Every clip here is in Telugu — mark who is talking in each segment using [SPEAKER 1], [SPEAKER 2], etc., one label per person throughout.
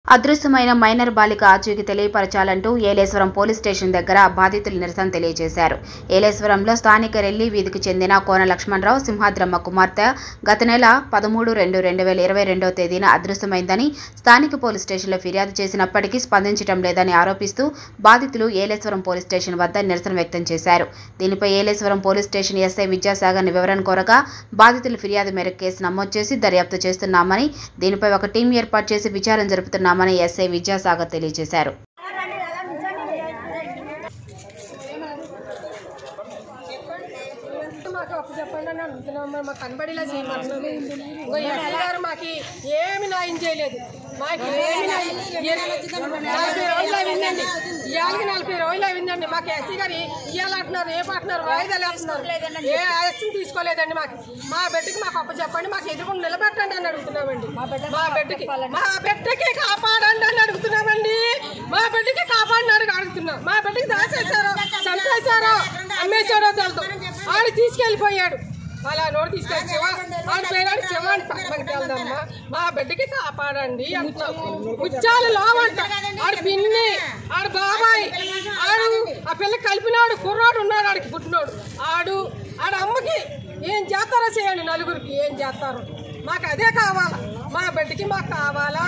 [SPEAKER 1] అదృశ్యమైన మైనర్ బాలిక ఆచూకీ తెలియపరచాలంటూ ఏలేశ్వరం పోలీస్ స్టేషన్ దగ్గర బాధితులు నిరసన తెలియజేశారు. ఏలేశ్వరంలో స్థానిక రెల్లి వీధికి చెందిన కోన లక్ష్మణరావు సింహాద్రమ్మ కుమార్తె గత నెల 13/2/2022 తేదీన అదృశ్యమైందని స్థానిక పోలీస్ స్టేషన్లో ఫిర్యాదు చేసినప్పటికీ స్పందించడం లేదని ఆరోపిస్తూ బాధితులు ఏలేశ్వరం పోలీస్ స్టేషన్ వద్ద నిరసన వ్యక్తం చేశారు. దీనిపై Yeleswaram police station SI Vidyasagar వివరణ కోరగా బాధితుల ఫిర్యాదు మేరకు కేసు నమోదు చేసి దర్యాప్తు చేస్తున్నామని, దీనిపై ఒక టీం ఏర్పాటు చేసి విచారణ జరుపుతున్నామని ఎస్ఐ విద్యాసాగర్ తెలియజేశారు.
[SPEAKER 2] కనబడిలా చేయమంటున్నారు. ఎస్ఐ గారు మాకు ఏమి న్యాయం చేయలేదు. మాకు 40 రోజులు అయిందండి. ఇవాళకి 40 రోజులు అయిందండి. మాకు ఎస్ఐ గారు ఇవ్వాలంటున్నారు, రేపు అంటున్నారు, వాయిదాలు వేస్తున్నారు. ఏ యాక్షన్ తీసుకోలేదండి. మా బిడ్డకి మాకు అప్పు చెప్పండి, మాకు ఎదురుకుండా నిలబెట్టండి అని అడుగుతున్నామండి. మా బిడ్డకి కాపాడండి అని అడుగుతున్నామండి. మా బిడ్డకి కాపాడినారు అడుగుతున్నాం. మా బిడ్డకి దాచేశారో, చంపేశారో, అమ్మేశారో తెలుసు. ఆడు తీసుకెళ్ళిపోయాడు. అలా నోడు తీసుకెళ్ళి ఆడు పేరాడు శివాన్ని పక్కనకి వెళ్దామా, మా బిడ్డకి కాపాడండి అంటున్నాం. ఉచ్చాలు లోవంట. ఆడు పిన్ని, ఆడు బాబాయ్, ఆడు ఆ పిల్ల కలిపినాడు కుర్రాడు ఉన్నాడు, ఆడికి పుట్టినోడు. ఆడు అమ్మకి ఏం చేస్తారో చేయండి, నలుగురికి ఏం చేస్తారు. మాకు అదే కావాలా. మా బిడ్డకి మాకు కావాలా.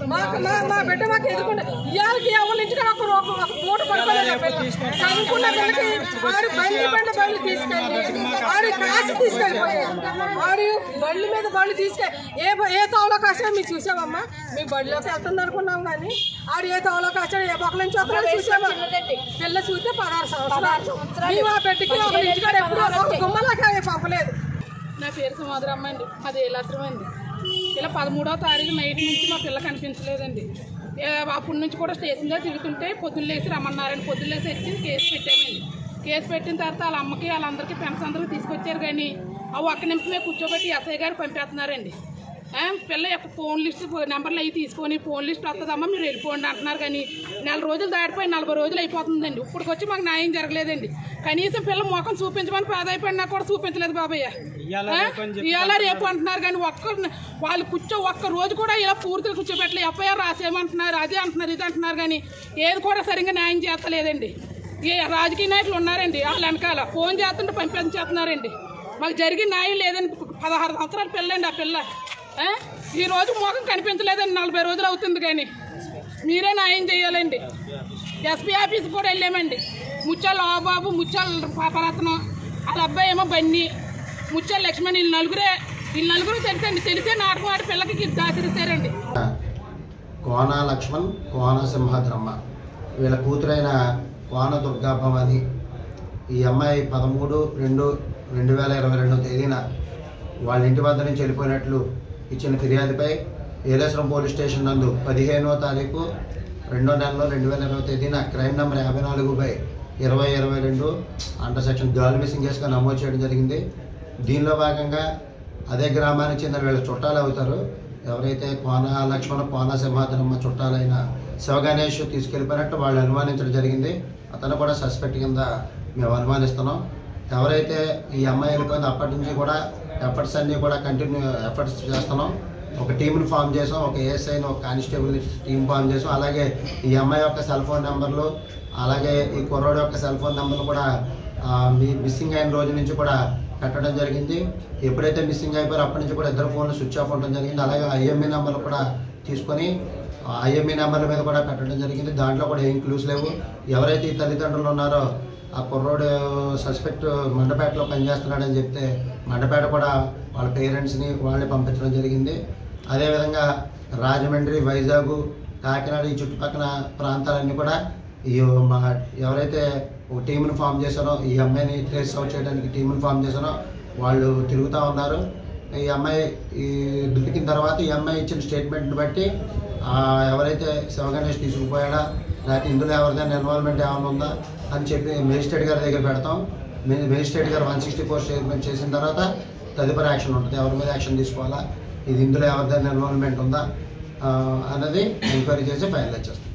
[SPEAKER 2] మా బిడ్డ మాకు ఎదుర్కొంటే ఇవాళకి ఎవరి నుంచి ఒక పూట పడుకోలేదు. చదువుకున్న పిల్లకి ఆడు బండ్లు తీసుకెళ్ళి ఆడు కాసి తీసుకెళ్ళిపోయాడు. ఆడు బండ్ల మీద బండ్లు తీసుకెళ్ళి ఏ తోవలోకి వచ్చాడో మీరు చూసామమ్మా. మీ బండిలోకి వెళ్తుంది అనుకున్నాం కానీ ఆడు ఏ తోవలోకి వచ్చాడు, ఏ బొక్కల నుంచి వస్తున్నాడో చూసామా. పిల్ల చూస్తే 16 సంవత్సరాలు. మేము ఆ బిడ్డకి ఒక ఇంటికాడ ఎప్పుడు ఒక గుమ్మలాగా పంపలేదు.
[SPEAKER 3] నా పేరు సుమాధరమ్మ అండి. అది ఏలాశ్రమం అండి. ఇలా 13వ తారీఖు నైట్ నుంచి మా పిల్ల కనిపించలేదండి. అప్పటి నుంచి కూడా స్టేషన్ దగ్గర తిరుగుతుంటే పొద్దున్న లేసి రమ్మన్నారండి. పొద్దున్న లేసి వచ్చి కేసు పెట్టామండి. కేసు పెట్టిన తర్వాత వాళ్ళ అమ్మకి వాళ్ళందరికీ పెన్షన్ అందరికీ తీసుకొచ్చారు కానీ అవి ఒక్క నిమిషమే కూర్చోబెట్టి ఎస్ఐ గారు పంపేస్తున్నారండి. పిల్ల యొక్క ఫోన్ లిస్ట్ నెంబర్లు అవి తీసుకొని ఫోన్ లిస్ట్ వస్తుందమ్మా మీరు వెళ్ళిపోండి అంటున్నారు. కానీ 4 రోజులు దాటిపోయి 40 రోజులు అయిపోతుందండి. ఇప్పటికొచ్చి మాకు న్యాయం జరగలేదండి. కనీసం పిల్ల మొఖం చూపించమని ప్రాధాయపడినా కూడా చూపించలేదు బాబయ్య. ఇవాళ రేపు అంటున్నారు కానీ వాళ్ళు ఒక్క రోజు కూడా ఇలా పూర్తిగా కూర్చోబెట్టలేదు. ఎఫ్ఐఆర్ రాసేయమంటున్నారు, అదే అంటున్నారు, ఇది అంటున్నారు కానీ ఏది కూడా సరిగ్గా న్యాయం చేస్తలేదండి. ఏ రాజకీయ నాయకులు ఉన్నారండి వాళ్ళ వెనకాల ఫోన్ చేస్తుంటే పంపించేస్తున్నారండి. మాకు జరిగిన న్యాయం లేదండి. 16 సంవత్సరాల పిల్లండి ఆ పిల్ల. ఈ రోజు మోకం కనిపించలేదండి. 40 రోజులు అవుతుంది కానీ మీరే న్యాయం చేయాలండి. ఎస్పీ ఆఫీస్ కూడా వెళ్ళామండి. ముత్యాల బాబు, ముత్యాల పాపరత్నం, వాళ్ళ అబ్బాయి ఏమో బన్నీ, ముత్యాల లక్ష్మణ్, వీళ్ళు నలుగురు తెలుసండి. తెలిసే నాటకం ఆడి పిల్లకి దాచిరిస్తారండి.
[SPEAKER 4] కోన లక్ష్మణ్, కోన సింహాద్రమ్మ వీళ్ళ కూతురైన కోన దుర్గాభవాని. ఈ అమ్మాయి 13/2/2022 తేదీన వాళ్ళ ఇంటి వద్ద నుంచి వెళ్ళిపోయినట్లు ఇచ్చిన ఫిర్యాదుపై ఏలేశ్వరం పోలీస్ స్టేషన్ నందు 15వ తారీఖు 2వ నెలలో 2020 తేదీన crime number 54/2022 under section girl missing కేసుగా నమోదు చేయడం జరిగింది. దీనిలో భాగంగా అదే గ్రామానికి చెందిన వీళ్ళ చుట్టాలు అవుతారు. ఎవరైతే కోన లక్ష్మణ, కోన సింహాద్రమ్మ చుట్టాలైన శివగణేష్ తీసుకెళ్ళిపోయినట్టు వాళ్ళు అనుమానించడం జరిగింది. అతను కూడా సస్పెక్ట్ కింద మేము అనుమానిస్తున్నాం. ఎవరైతే ఈ అమ్మాయి వెళ్ళిపోయిందో అప్పటి నుంచి కూడా ఎఫర్ట్స్ అన్నీ కూడా కంటిన్యూ ఎఫర్ట్స్ చేస్తున్నాం. ఒక టీంని ఫామ్ చేసాం, ఒక ఏఎస్ఐని, ఒక కానిస్టేబుల్ని టీం ఫామ్ చేసాం. అలాగే ఈ అమ్మాయి యొక్క సెల్ ఫోన్ నెంబర్లు, అలాగే ఈ కుర్రోడు యొక్క సెల్ ఫోన్ నెంబర్లు కూడా మిస్సింగ్ అయిన రోజు నుంచి కూడా పెట్టడం జరిగింది. ఎప్పుడైతే మిస్సింగ్ అయిపోయారో అప్పటి నుంచి కూడా 2 ఫోన్లు స్విచ్ ఆఫ్ ఉండడం జరిగింది. అలాగే ఐఎంఈ నెంబర్లు కూడా తీసుకొని ఐఎంఈ నెంబర్ల మీద కూడా పెట్టడం జరిగింది. దాంట్లో కూడా ఏం క్లూస్ లేవు. ఎవరైతే ఈ తల్లిదండ్రులు ఉన్నారో ఆ కుర్రోడు సస్పెక్ట్ మండపేటలో పనిచేస్తున్నాడని చెప్తే మండపేట కూడా వాళ్ళ పేరెంట్స్ని వాళ్ళని పంపించడం జరిగింది. అదేవిధంగా రాజమండ్రి, వైజాగ్, కాకినాడ ఈ చుట్టుపక్కల ప్రాంతాలన్నీ కూడా ఎవరైతే ఒక టీంను ఫామ్ చేశారో, ఈ అమ్మాయిని ట్రేస్ అవుట్ చేయడానికి టీంను ఫామ్ చేశారో వాళ్ళు తిరుగుతూ ఉన్నారు. ఈ అమ్మాయి దొరికిన తర్వాత ఈ అమ్మాయి ఇచ్చిన స్టేట్మెంట్ని బట్టి ఎవరైతే శివగణేష్ తీసుకుపోయాడా, లేకపోతే ఇందులో ఎవరిదైనా ఇన్వాల్వ్మెంట్ ఏమైనా ఉందా అని చెప్పి మేజిస్ట్రేట్ గారి దగ్గర పెడతాం. మేజిస్ట్రేట్ గారు 164 స్టేట్మెంట్ చేసిన తర్వాత తదుపరి యాక్షన్ ఉంటుంది. ఎవరి మీద యాక్షన్ తీసుకోవాలా, ఇది ఇందులో ఎవరిదైనా ఇన్వాల్వ్మెంట్ ఉందా అన్నది ఎంక్వైరీ చేసి ఫైనలైజ్ చేస్తాం.